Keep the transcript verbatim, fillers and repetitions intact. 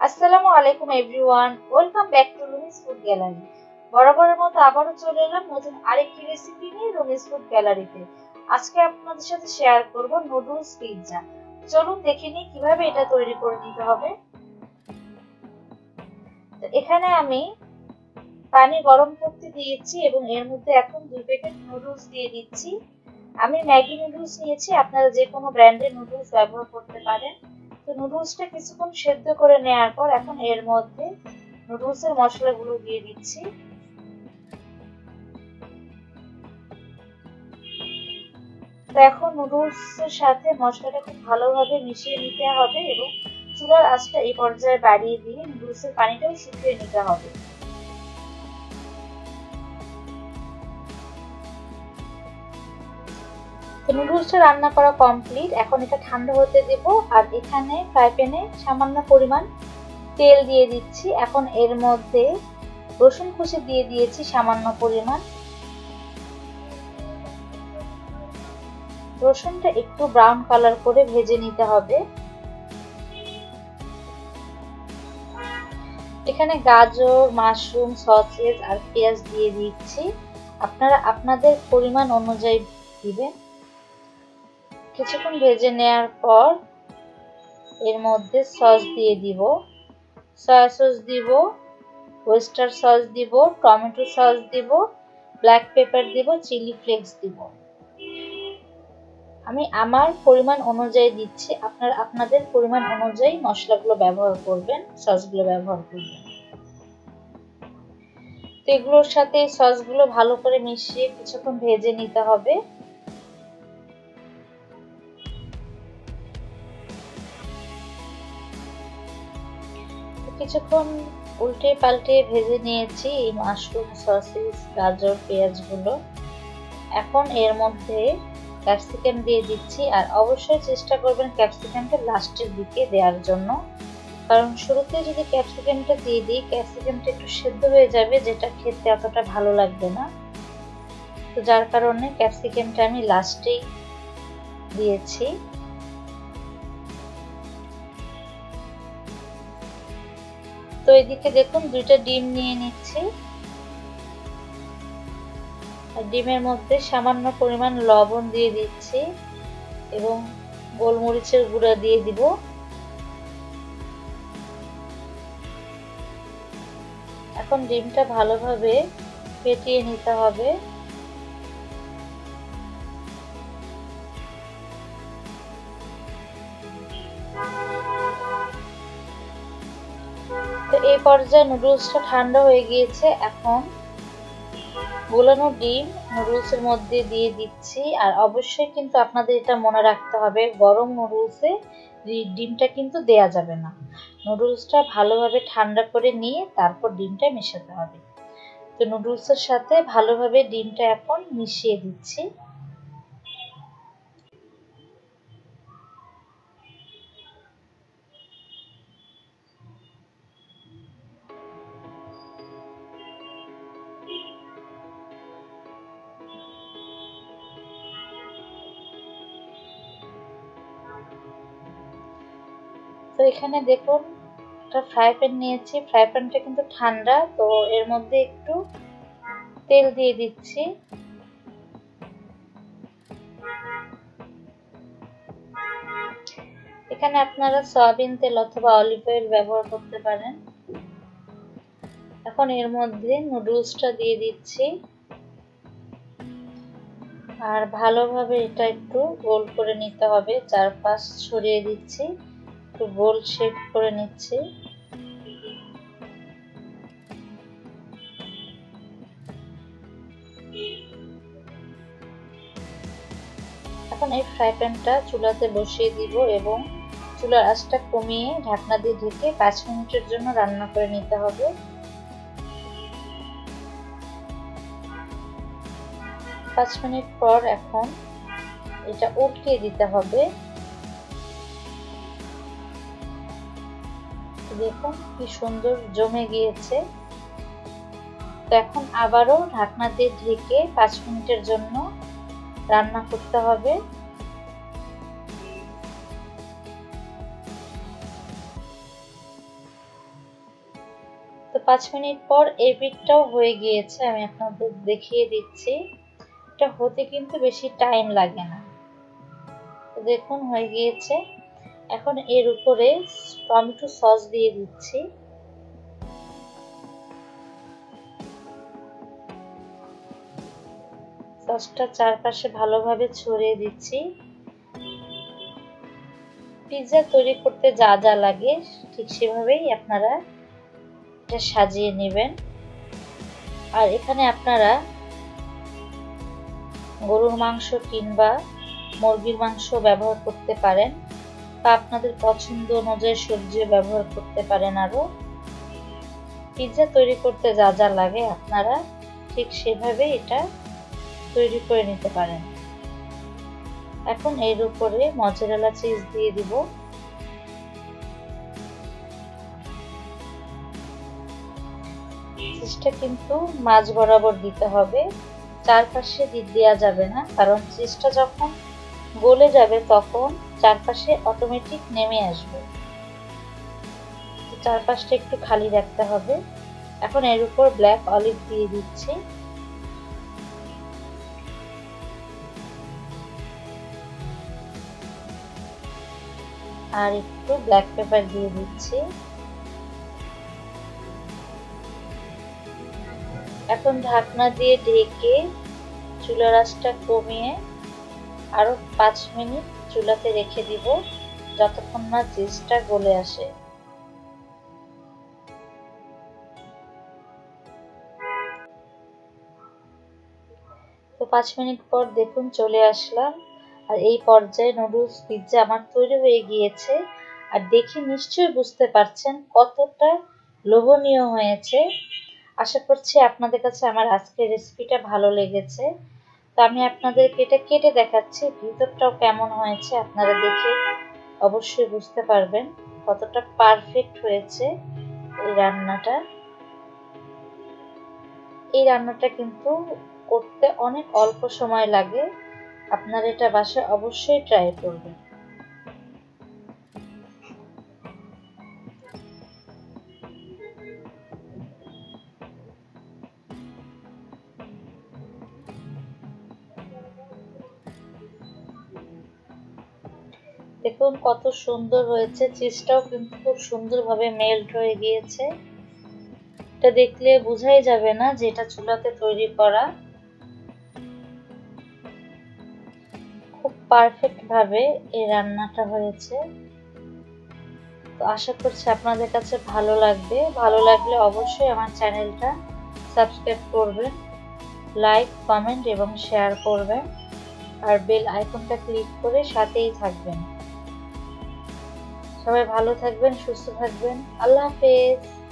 আসসালামু আলাইকুম everyone, welcome back to Rumi's food gallery. বরাবরের মতো আবারও চলে এলাম নতুন আরেকটি রেসিপি নিয়ে রুমিস ফুড গ্যালারিতে। আজকে আপনাদের সাথে শেয়ার করব নুডলস পিৎজা। চলুন দেখে নিই কিভাবে এটা তৈরি করে নিতে হবে। তো এখানে আমি পানি গরম করতে দিয়েছি এবং এর মধ্যে এখন দুই প্যাকেট নুডলস দিয়ে দিচ্ছি। আমি ম্যাগি নুডলস নিয়েছি, আপনারা যে কোনো ব্র্যান্ডের নুডলস ব্যবহার করতে পারেন। তো নুডলসটা কিছুক্ষণ সেদ্ধ করে নেওয়ার পর এখন এর মধ্যে নুডলসের মশলাগুলো দিয়ে দিচ্ছি। তো এখন নুডলসের সাথে মশলাটা খুব ভালোভাবে মিশিয়ে নিতে হবে এবং চুলার আঁচটা এই পর্যায়ে বাড়িয়ে দিয়ে নুডলসের পানিটাও শুকিয়ে নিতে হবে। তো নুডলসটা রান্না করা কমপ্লিট। এখন এটা ঠান্ডা হতে দেব। আর এখানে ফ্রাই প্যানে সামান্য পরিমাণ তেল দিয়ে দিচ্ছি। এখন এর মধ্যে রসুন কুচি দিয়ে দিয়েছি সামান্য পরিমাণ। রসুনটা একটু ব্রাউন কালার করে ভেজে নিতে হবে। এখানে গাজর, মাশরুম, সসেজ আর পেঁয়াজ দিয়ে দিচ্ছি। আপনারা আপনাদের পরিমাণ অনুযায়ী দিবেন। কিছুক্ষণ ভেজে নেওয়ার পর এর মধ্যে সস দিয়ে দিব। সয়া সস দিব, ওয়েস্টার সস দিব, টমেটো সস দিব, ব্ল্যাক পেপার দিব, চিলি ফ্লেক্স দিব। আমি আমার পরিমাণ অনুযায়ী দিচ্ছি, আপনারা আপনাদের পরিমাণ অনুযায়ী মশলাগুলো ব্যবহার করবেন, সসগুলো ব্যবহার করবেন। তো এগুলোর সাথে সসগুলো ভালো করে মিশিয়ে কিছুক্ষণ ভেজে নিতে হবে। কিছুক্ষণ উল্টে পাল্টে ভেজে নিয়েছি এই মাশরুম, সসেস, গাজর, পেঁয়াজগুলো। এখন এর মধ্যে ক্যাপসিকাম দিয়ে দিচ্ছি। আর অবশ্যই চেষ্টা করবেন ক্যাপসিকামটা লাস্টের দিকে দেওয়ার জন্য, কারণ শুরুতে যদি ক্যাপসিকামটা দিয়ে দিই ক্যাপসিকামটা একটু সেদ্ধ হয়ে যাবে, যেটা খেতে অতটা ভালো লাগবে না। তো যার কারণে ক্যাপসিকামটা আমি লাস্টেই দিয়েছি। তো এদিকে দেখুন দুইটা ডিম নিয়ে নিচ্ছি। আর ডিমের মধ্যে সামান্য পরিমাণ লবণ দিয়ে দিচ্ছি এবং গোলমরিচের গুঁড়া দিয়ে দিব। এখন ডিমটা ভালোভাবে ফেটিয়ে নিতে হবে। তো এই পর্যায়ে নুডলসটা ঠান্ডা হয়ে গিয়েছে। এখন গোলানো ডিম নুডলসের মধ্যে দিয়ে দিচ্ছি। আর অবশ্যই কিন্তু আপনাদের এটা মনে রাখতে হবে, গরম নুডলসে ডিমটা কিন্তু দেয়া যাবে না। নুডলসটা ভালোভাবে ঠান্ডা করে নিয়ে তারপর ডিমটা মেশাতে হবে। তো নুডলসের সাথে ভালোভাবে ডিমটা এখন মিশিয়ে দিচ্ছি। তো এখানে দেখুন একটা ফ্রাই প্যান নিয়েছি, ফ্রাই প্যানটা কিন্তু ঠান্ডা। তো এর মধ্যে একটু তেল দিয়ে দিচ্ছি। এখানে আপনারা সয়াবিন তেল অথবা অলিভ অয়েল ব্যবহার করতে পারেন। এখন এর মধ্যে নুডলসটা দিয়ে দিচ্ছি আর ভালোভাবে এটা একটু গোল করে নিতে হবে। চারপাশ ছড়িয়ে দিচ্ছি, একটু গোল শেপ করে নিচ্ছি। এখন এই ফ্রাই প্যানটা চুলাতে বসিয়ে দিব এবং চুলার আঁচটা কমিয়ে ঢাকনা দিয়ে ঢেকে পাঁচ মিনিটের জন্য রান্না করে নিতে হবে। পাঁচ মিনিট পর এখন এটা উল্টিয়ে দিতে হবে। দেখুন কি সুন্দর জমে গিয়েছে। তো এখন আবারও ঢাকনা দিয়ে ঢেকে পাঁচ মিনিটের জন্য রান্না করতে হবে। পাঁচ মিনিট পর এই পিঠটাও হয়ে গিয়েছে, আমি আপনাদের দেখিয়ে দিচ্ছি। এটা হতে কিন্তু বেশি টাইম লাগে না। তো দেখুন হয়ে গিয়েছে। এখন এর উপরে টমেটো সস দিয়ে দিচ্ছি। সসটা চারপাশে ভালোভাবে ছড়িয়ে দিচ্ছি। পিৎজা তৈরি করতে যা যা লাগে ঠিক সেভাবেই আপনারা এটা সাজিয়ে নেবেন। আর এখানে আপনারা গরুর মাংস কিংবা মুরগির মাংস ব্যবহার করতে পারেন, বা আপনাদের পছন্দ অনুযায়ী সবজিও ব্যবহার করতে পারেন। আরও পিৎজা তৈরি করতে যা যা লাগে আপনারা ঠিক সেভাবে এটা তৈরি করে নিতে পারেন। এখন এর উপরে মজারেলা চিজ দিয়ে দিব। চিজটা কিন্তু মাঝ বরাবর দিতে হবে, চারপাশে দেওয়া যাবে না, কারণ চিজটা যখন গলে যাবে তখন চারপাশে অটোমেটিক নেমে আসবে। চারপাশটা একটু খালি রাখতে হবে। এখন এর উপর ব্ল্যাক অলিভ দিয়ে দিচ্ছি। আর একটু ব্ল্যাক পেপার দিয়ে দিচ্ছি। এখন ঢাকনা দিয়ে ঢেকে চুলার আঁচটা কমিয়ে আরো পাঁচ মিনিট চুলাতে রেখে দিব, যতক্ষণ না চিজটা গলে আসে। তো পাঁচ মিনিট পর দেখুন চলে আসলাম, আর এই পর্যায়ে নুডলস পিৎজা আমার তৈরি হয়ে গিয়েছে। আর দেখে নিশ্চয়ই বুঝতে পারছেন কতটা লোভনীয় হয়েছে। আশা করছি আপনাদের কাছে আমার আজকের রেসিপিটা ভালো লেগেছে। তো আমি আপনাদেরকে এটা কেটে দেখাচ্ছি, ভিতরটাও কেমন হয়েছে আপনারা দেখে অবশ্যই বুঝতে পারবেন কতটা পারফেক্ট হয়েছে এই রান্নাটা। এই রান্নাটা কিন্তু করতে অনেক অল্প সময় লাগে, আপনারা এটা বাসায় অবশ্যই ট্রাই করবেন। দেখুন কত সুন্দর হয়েছে, চিজটাও কিন্তু খুব সুন্দরভাবে মেল্ট হয়ে গিয়েছে। এটা দেখলে বোঝাই যাবে না যে এটা চুলাতে তৈরি করা। খুব পারফেক্ট ভাবে এই রান্নাটা হয়েছে। তো আশা করছি আপনাদের কাছে ভালো লাগবে। ভালো লাগলে অবশ্যই আমার চ্যানেলটা সাবস্ক্রাইব করবেন, লাইক, কমেন্ট এবং শেয়ার করবেন, আর বেল আইকনটা ক্লিক করে সাথেই থাকবেন। সবাই ভালো থাকবেন, সুস্থ থাকবেন। আল্লাহ হাফেজ।